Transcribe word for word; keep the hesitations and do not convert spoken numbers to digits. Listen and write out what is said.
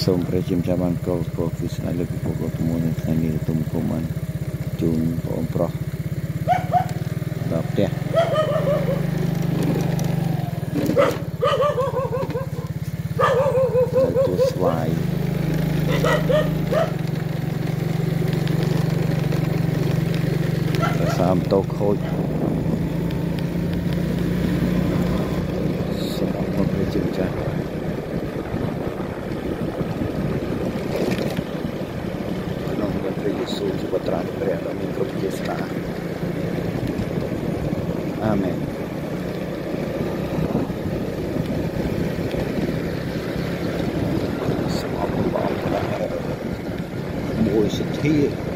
សូមព្រះជាម្ចាស់បានកោពរគឺស្នេហ៍លើពិភពលោកទាំងមូលនៅថ្ងៃនេះទុំគុំបានជូនបងប្រុសដល់ផ្ទះទៅទូស្វាយសាមតោខូចសូមអរគុណព្រះជាម្ចាស់ព្រះយេស៊ូវជាបុត្រាព្រះដ៏មានគ្រប់ជាស្នាអាមែនសូមអរគុណបងប្អូនមួយសទ្ធា